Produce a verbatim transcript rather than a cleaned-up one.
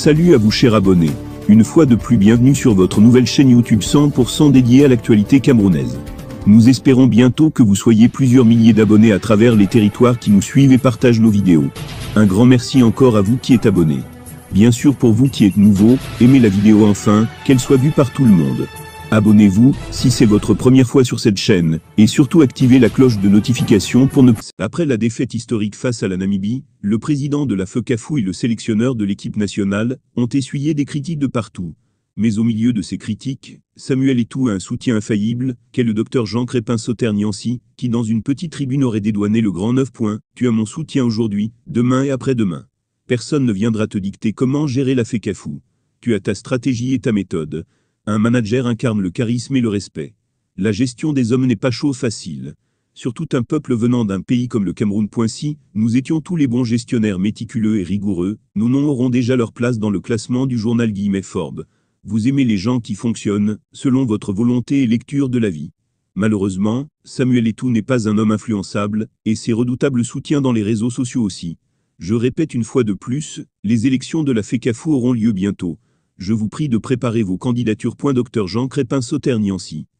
Salut à vous chers abonnés. Une fois de plus bienvenue sur votre nouvelle chaîne YouTube cent pour cent dédiée à l'actualité camerounaise. Nous espérons bientôt que vous soyez plusieurs milliers d'abonnés à travers les territoires qui nous suivent et partagent nos vidéos. Un grand merci encore à vous qui êtes abonnés. Bien sûr pour vous qui êtes nouveaux, aimez la vidéo enfin, qu'elle soit vue par tout le monde. Abonnez-vous, si c'est votre première fois sur cette chaîne, et surtout activez la cloche de notification pour ne pas... Après la défaite historique face à la Namibie, le président de la FECAFOU et le sélectionneur de l'équipe nationale ont essuyé des critiques de partout. Mais au milieu de ces critiques, Samuel Eto'o a un soutien infaillible, qu'est le docteur Jean Crépin-Sauterre-Niancy, qui dans une petite tribune aurait dédouané le grand neuf points, « Tu as mon soutien aujourd'hui, demain et après-demain. Personne ne viendra te dicter comment gérer la FECAFOU. Tu as ta stratégie et ta méthode. » Un manager incarne le charisme et le respect. La gestion des hommes n'est pas chose facile. Surtout un peuple venant d'un pays comme le Cameroun. Si nous étions tous les bons gestionnaires méticuleux et rigoureux, nos noms auront déjà leur place dans le classement du journal Guillemets Forbes. Vous aimez les gens qui fonctionnent, selon votre volonté et lecture de la vie. Malheureusement, Samuel Eto'o n'est pas un homme influençable, et ses redoutables soutiens dans les réseaux sociaux aussi. Je répète une fois de plus, les élections de la FECAFOU auront lieu bientôt. Je vous prie de préparer vos candidatures. Docteur Jean Crépin-Sauterre-Niancy.